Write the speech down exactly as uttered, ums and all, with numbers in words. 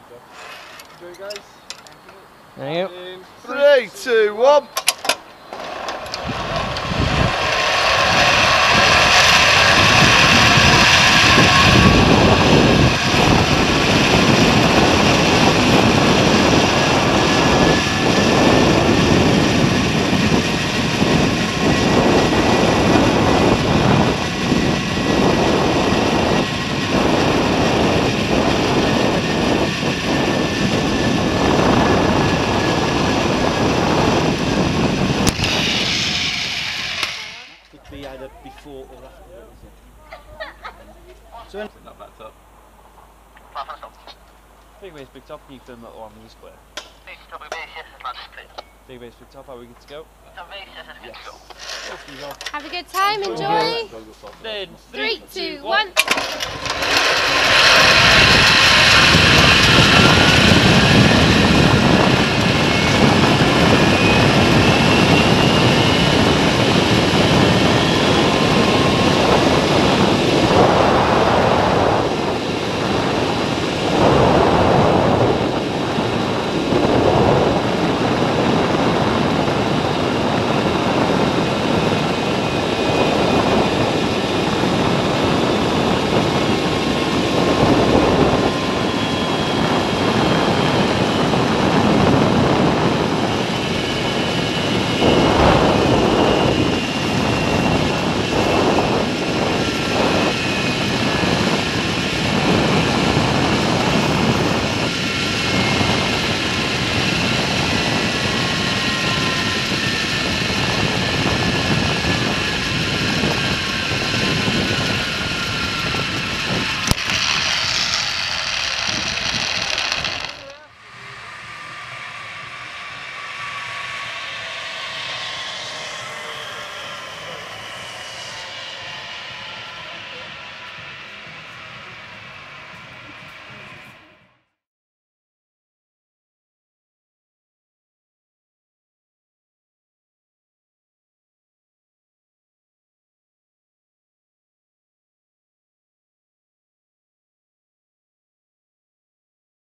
Enjoy, guys. Thank you. In three, two, one. Could be either before or after, is it? So when Not backed up. Big base picked up, can you film that along the square? Big base picked up, are we good to go? Yes. Off you go. Have a good time, enjoy. Then Three, two, one.